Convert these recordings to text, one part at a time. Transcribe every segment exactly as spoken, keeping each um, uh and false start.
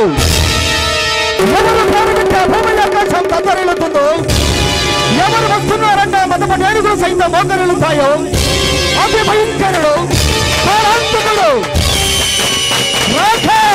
ఎవరు ప్రారంభించే భూమి ఆకాశం తత్తరిల్లుతుందో, ఎవరు వస్తున్నారంటే మొదటి ఏడుగులు సైతం మోకరిల్లుతాయో, అతి భయంకరుడు పరాంతకుడు రాధా.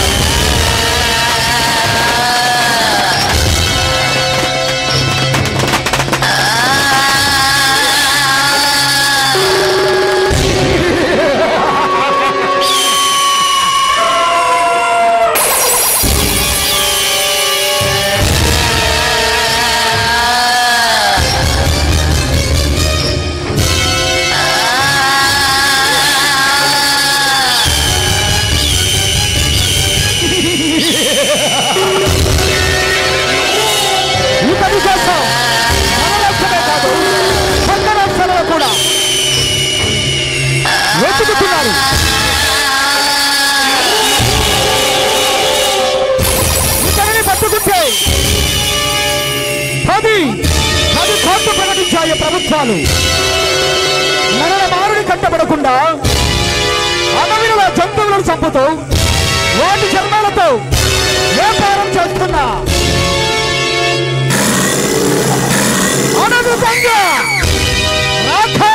వెతుకుతున్నారు. ఇతనిని పట్టుకుంటే పది పది కోట్లు ప్రకటించాయి ప్రభుత్వాలు. మరణ మారుని కట్టబడకుండా అడవిలో జంతువులను చంపుతూ వాటి చర్మాలతో వ్యాపారం చేస్తున్నా అనధికంగా రాధా.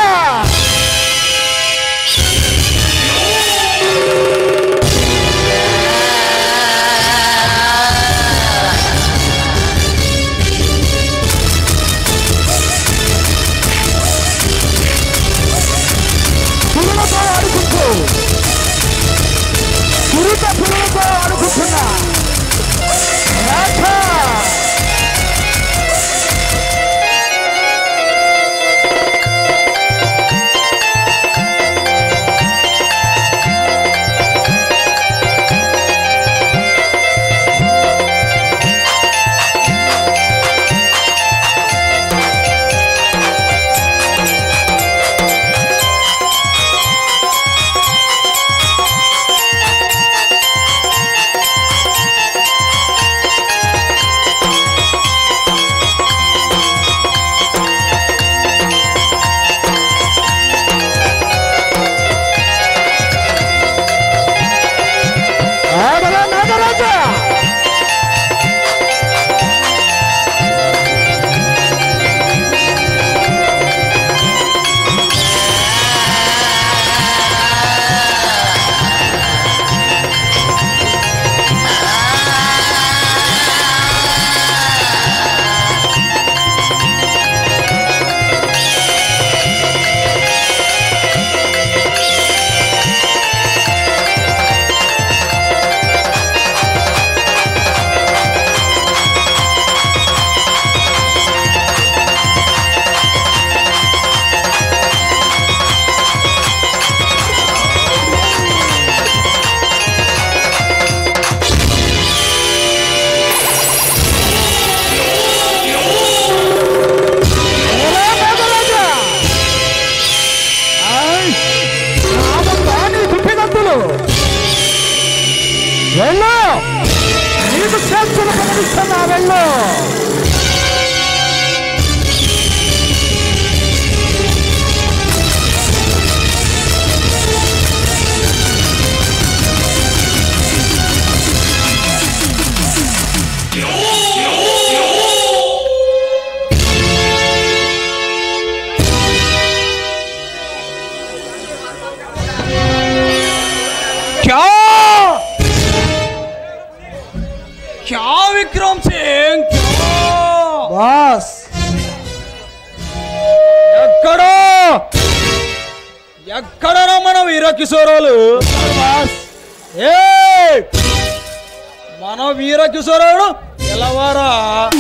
పురులతో ఆడుకుంటూ పురుత పురులతో ఆడుకుంటున్నా రాధా. వెళ్ళు, నీకు శాస్త్రం ప్రకటిస్తున్నా, వెళ్ళు. क्या विक्रम सिंह, బాస్ ఎక్కడో ఎక్కడో మన వీర కిశోరాలు బాస్. ఏ మన వీర కిశోరాడు ఎలవారా?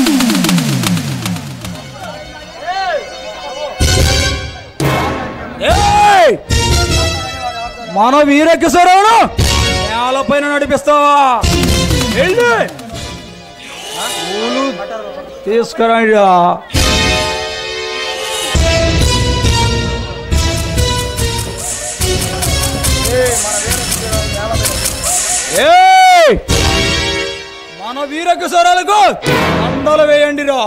మన వీర కిశోరాడు నేలపైన నడిపిస్తావా? వెళ్ళి తీసుకురండి. మన వీర కిశోరాలకు దండలు వేయండిరా.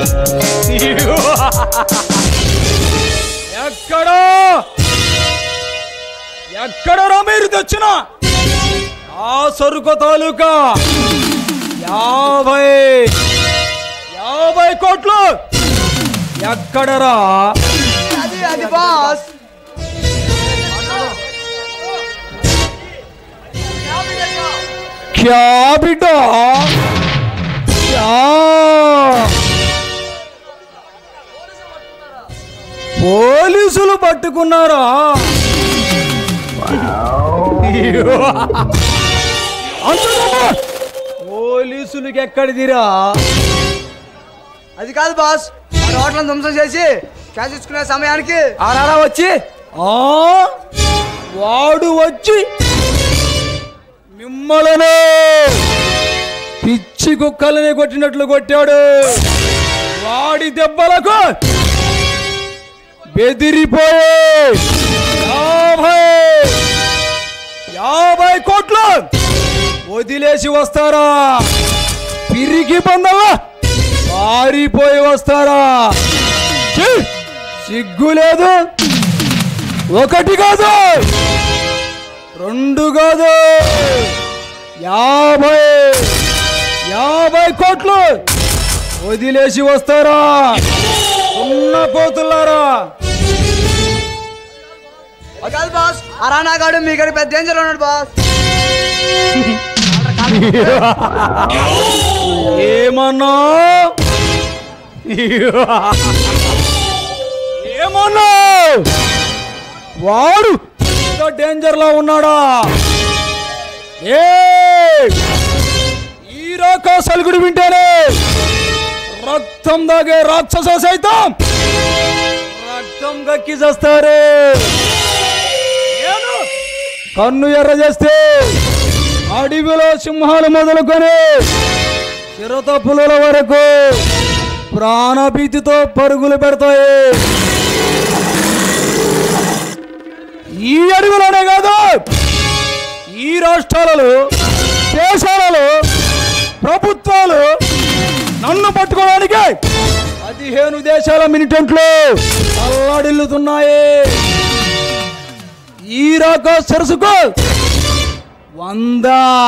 ఎక్కడో ఎక్కడో మీరు తెచ్చిన ఆ సరుకు తాలూకా యాభై యాభై కోట్లు ఎక్కడరా? అది అది బాస్. క్యా బిడ్డా క్యా? పోలీసులు పట్టుకున్నారా? పోలీసులకి ఎక్కడిదిరా? అది కాదు బాస్, మన హోటల్ ధ్వంసం చేసి క్యాష్ ఇచ్చుకునే సమయానికి ఆరారా వచ్చి ఆ వాడు వచ్చి మిమ్మల్ని పిచ్చి కుక్కలని కొట్టినట్లు కొట్టాడు. వాడి దెబ్బలకు బెదిరిపోయే యాభై యాభై కోట్లు వదిలేసి వస్తారా? పిరికి పందల్లా పారిపోయి వస్తారా? ఛీ! సిగ్గు లేదు. ఒకటి కాదు, రెండు కాదు, యాభై యాభై కోట్లు వదిలేసి వస్తారా? ఉన్న కోతులారా? కాదు బాస్, ఆ రానాగాడు మీ గడి పెద్ద డేంజర్ ఉన్నాడు బాస్. ఏమన్నా ఏమన్నా వాడు డేంజర్ లో ఉన్నాడా? ఏ ఈ రాక సలుగుడు వింటేనే రక్తం దాగే రాక్షస సైతం రక్తం గక్కి చేస్తారు. కన్ను ఎర్ర చేస్తే అడవిలో సింహాలు మొదలుకొని చిరత పులుల వరకు ప్రాణభీతితో పరుగులు పెడతాయి. ఈ అడవిలోనే కాదు, ఈ రాష్ట్రాలలో దేశాలలో ప్రభుత్వాలు నన్ను పట్టుకోవడానికి పదిహేను దేశాల మిలిటెంట్లు అల్లాడిల్లుతున్నాయి. ఈ రాక సరసుకు వంద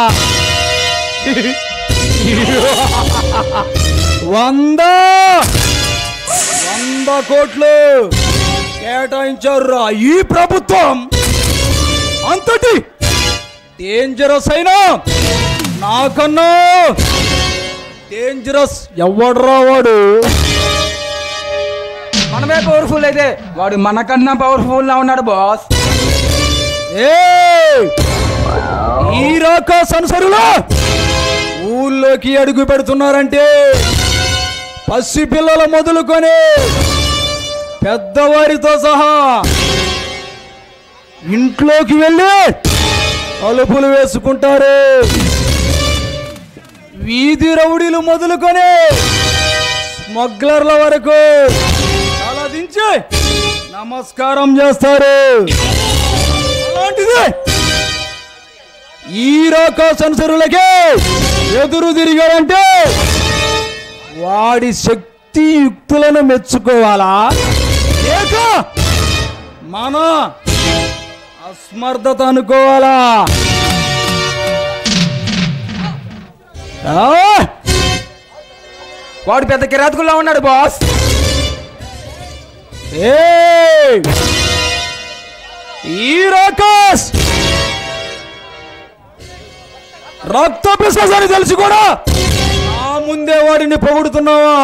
వంద వంద కోట్లు కేటాయించారు ఈ ప్రభుత్వం. అంతటి డేంజరస్ అయినా నాకన్నా డేంజరస్ ఎవడ్రా వాడు? మనమే పవర్ఫుల్ అయితే వాడు మనకన్నా పవర్ఫుల్ లా ఉన్నాడు బాస్. ఏ ఈ రాక సంసరులో ఊళ్ళోకి అడుగు పెడుతున్నారంటే పసి పిల్లల మొదలుకొని పెద్దవారితో సహా ఇంట్లోకి వెళ్ళి తలుపులు వేసుకుంటారు. వీధి రౌడీలు మొదలుకొని స్మగ్లర్ల వరకు తలదించి నమస్కారం చేస్తారు. అలాంటిది ఈ రాక సంసరులకే ఎదురు తిరిగాడంటే వాడి శక్తి యుక్తులను మెచ్చుకోవాలా లేక మన అస్మర్థత అనుకోవాలా? వాడు పెద్ద కిరాతకుల్లా ఉన్నాడు బాస్. ఏ ఈ రాకాస్ రక్త పిశాచాన్ని తెలిసి కూడా నా ముందే వాడిని పొగుడుతున్నావా?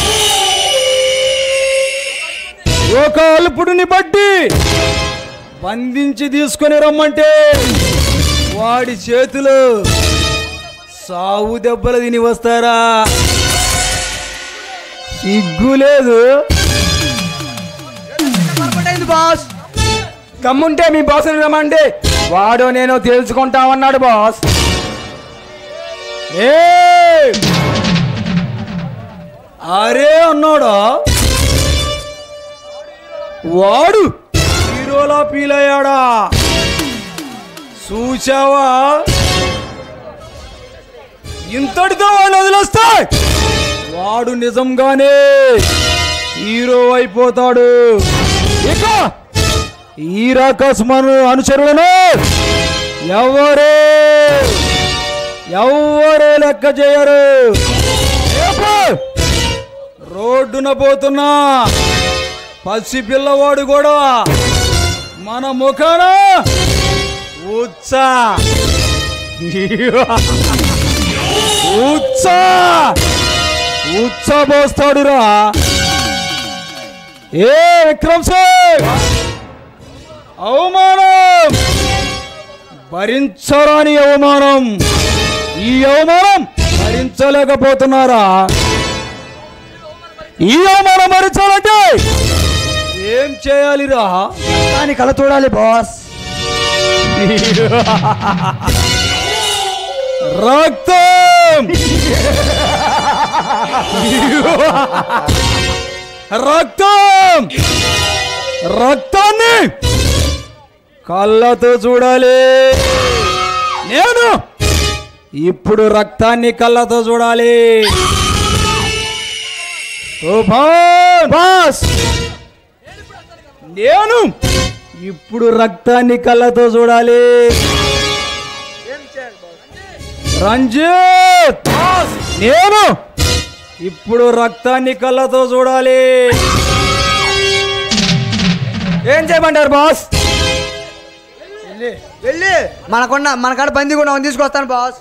ఒక అల్పుడిని బట్టి బంధించి తీసుకొని రమ్మంటే వాడి చేతులు సావు దెబ్బలు తిని వస్తారా? సిగ్గు లేదు. బాస్ కమ్ముంటే మీ బాస్ రమ్మండి, వాడు నేను తెలుసుకుంటామన్నాడు బాస్. ఏ అరే అన్నాడా? వాడు హీరోలా ఫీల్ అయ్యాడా? చూచావా? ఇంతటితో వాడిని వదిలేస్తా వాడు నిజంగానే హీరో అయిపోతాడు. ఇక ఈ రాకాశమను అనుచరులను ఎవరే ఎవరే లెక్క చేయరు. రోడ్డున పోతున్నా పసి పిల్లవాడు కూడా మన ముఖాన ఉత్సా ఉత్సా ఉత్సబోస్తాడురా. ఏ విక్రమ్ సింగ్, అవమానం భరించరాని అవమానం. ఈ అవమానం భరించలేకపోతున్నారా? ఈ అవమానం భరించాలంటే ఏం చేయాలిరా? దాని కళ చూడాలి బాస్. రక్తం రక్తం రక్తాన్ని కళ్ళతో చూడాలి. నేను ఇప్పుడు రక్తాన్ని కళ్ళతో చూడాలి. తుఫాన్ బాస్, నేను ఇప్పుడు రక్తాన్ని కళ్ళతో చూడాలి. రంజిత్ బాస్, నేను ఇప్పుడు రక్తాన్ని కళ్ళతో చూడాలి. ఏం చేయమంటారు బాస్? వెళ్ళి మనకున్న మనకాడ బందీ కూడా తీసుకొస్తాను బాస్.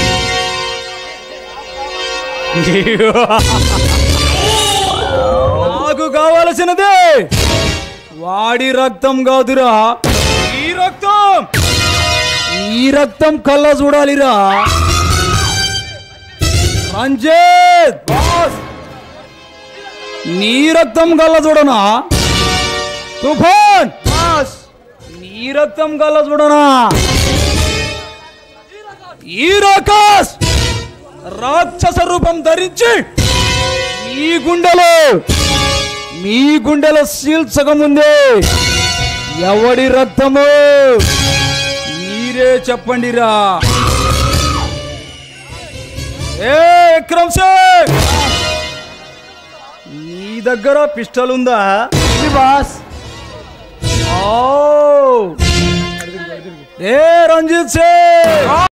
నాకు కావలసినదే వాడి రక్తం కాదురా, ఈ రక్తం. ఈ రక్తం కళ్ళ చూడాలిరా. రంజిత్ బాస్, నీ రక్తం కళ్ళ చూడనా? తుఫాన్ బాస్, నీ రక్తం కళ్ళ చూడనా? ఈ రాకాశ్ రాక్షస రూపం ధరించి మీ గుండెలో మీ గుండెలో సీల్చకముందే ఎవడి రక్తము మీరే చెప్పండిరా. ఏ విక్రమ్ సింగ్, నీ దగ్గర పిస్టల్ ఉందా బాస్? ఓ ఏ రంజిత్ సింగ్